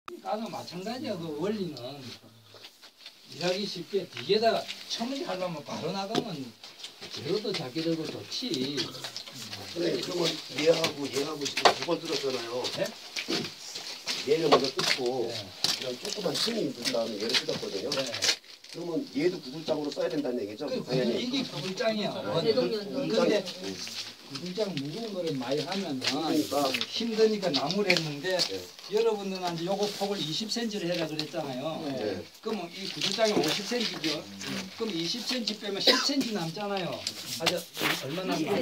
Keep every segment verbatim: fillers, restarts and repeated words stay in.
까도 마찬가지야. 그 원리는 일하기 쉽게 뒤에다가 처음에 하려면 바로 나가면 재료도 작게 들고 좋지. 네, 그러면 얘하고 얘하고 지금 두 번 뜯었잖아요. 네? 얘를 먼저 뜯고 네. 그냥 조그만 틈이 있는 다음에 얘를 뜯었거든요. 네. 그러면 얘도 구들장으로 써야 된다는 얘기죠? 그, 당연히. 이게 구들장이야. 대동년도. 근데 구들장 무거운 거를 많이 하면은 그러니까 힘드니까 나무를 했는데 네. 여러분들은 이제 요거 폭을 이십 센티미터를 해라 그랬잖아요. 네. 그러면 이 구들장이 오십 센티미터죠. 그럼 이십 센티미터 빼면 십 센티미터 남잖아요. 아주 얼마 남나?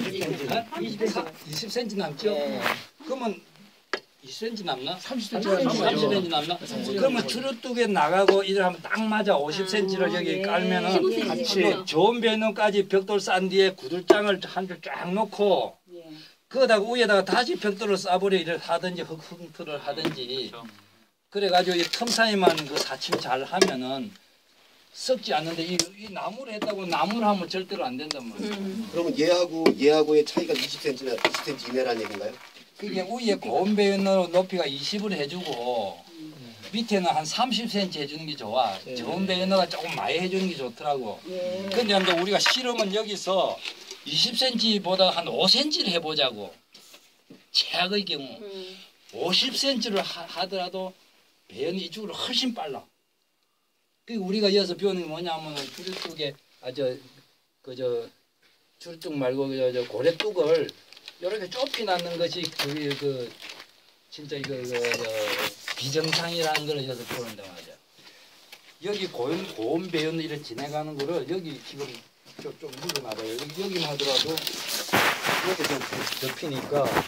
이십 센티미터 남죠. 그러면 이십 센티미터 남나? 삼십 센티미터 삼십 센티미터 남나? 그러면 주루뚝에 나가고 이를 하면 딱 맞아. 오십 센티미터를 여기 예. 깔면은 십오 센티미터. 그 좋은 벽돌까지 벽돌 싼 뒤에 구들장을 한 줄 쫙 놓고 예. 그거다가 위에다가 다시 벽돌을 쏴버려 이를 하든지 흙흙틀을 하든지 그래가지고 이 틈 사이만 그 사침 잘 하면은 썩지 않는데 이, 이 나무를 했다고 나무를 하면 절대로 안 된단 말이에요. 음. 그러면 얘하고 얘하고의 차이가 이십 센티미터, 이십 센티미터 이내라는 얘기인가요? 그게 위에 고온 배연 높이가 이십을 해주고 밑에는 한 삼십 센티미터 해주는 게 좋아. 저온 배연어가 조금 많이 해주는 게 좋더라고. 예. 근데 이제 우리가 실험은 여기서 이십 센티미터보다 한 오 센티미터를 해보자고. 최악의 경우 음. 오십 센티미터를 하, 하더라도 배연이 이쪽으로 훨씬 빨라. 그 우리가 여기서 배우는 게 뭐냐면 주류뚝에 아저 그저 주류뚝 말고 그 저 고래뚝을 이렇게 좁히 놨는 것이 그게 그 진짜 이거 그, 저 비정상이라는 걸 여기서 보는데 말이야. 여기 고온 고온 배연 이렇게 지나가는 거를 여기 지금 좀, 좀 묻어놔봐요. 여기 여기만 하더라도 이렇게 좀 덮이니까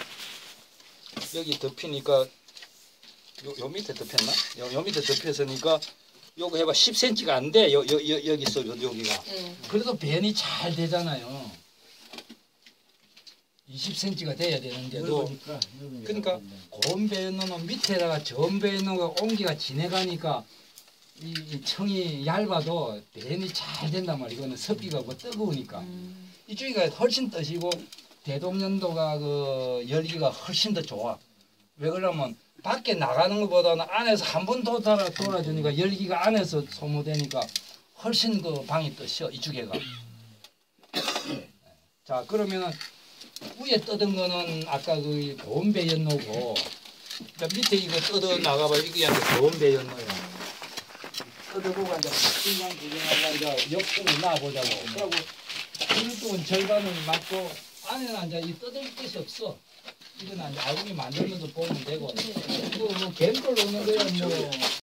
여기 덮이니까 요, 요 밑에 덮였나? 요, 요 밑에 덮였으니까 요거 해봐 십 센티미터가 안 돼. 요, 요, 요, 여기 있어 요, 여기가. 예. 그래도 배연이 잘 되잖아요. 이십 센티미터가 돼야 되는데도 그러니까 고온 배연은 밑에다가 저온 배연가 온기가 지내가니까 이, 이 청이 얇아도 배연이 잘 된단 말이야. 이거는 습기가 뭐 뜨거우니까 음. 이쪽이가 훨씬 뜨시고 대동년도가 그 열기가 훨씬 더 좋아. 왜 그러냐면 밖에 나가는 것보다는 안에서 한 번 더 돌아, 돌아주니까 열기가 안에서 소모되니까 훨씬 그 방이 뜨셔 이쪽에가. 자 그러면은 위에 뜯은 거는 아까 그 고온 배연노고 밑에 이거 뜯어 나가봐 이게 이제 고온 배연노야. 뜯어보고 이제 중간 구경하고 이제 옆쪽을 놔보자고. 그러고 이쪽은 절반을 맞고 안에는 이제 이 뜯을 것이 없어. 이건 이제 아궁이 만들면서 보면 되고. 이거 뭐 갬돌 넣는 거야 뭐.